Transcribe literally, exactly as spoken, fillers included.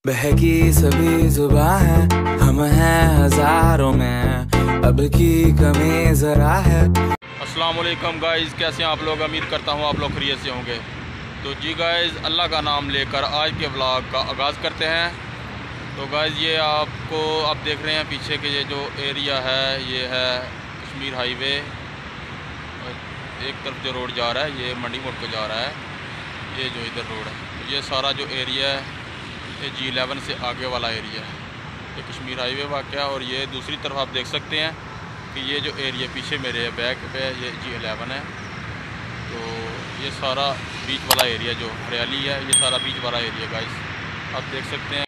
बहकी सभी जुबां है, हम हैं हजारों में, अब की कमी जरा है। अस्सलाम वालेकुम गाइज़, कैसे हैं आप लोग। उम्मीद करता हूँ आप लोग खैरियत से होंगे। तो जी गाइज़, अल्लाह का नाम लेकर आज के व्लॉग का आगाज़ करते हैं। तो गाइज़, ये आपको आप देख रहे हैं पीछे के ये जो एरिया है, ये है कश्मीर हाईवे। एक तरफ जो रोड जा रहा है ये मंडी मोड़ को जा रहा है, ये जो इधर रोड है, ये सारा जो एरिया है ये जी इलेवन से आगे वाला एरिया है, ये कश्मीर हाईवे वाक़ है। और ये दूसरी तरफ आप देख सकते हैं कि ये जो एरिया पीछे मेरे बैक पे ये जी इलेवन है। तो ये सारा बीच वाला एरिया जो हरियाली है, ये सारा बीच वाला एरिया गाइस आप देख सकते हैं।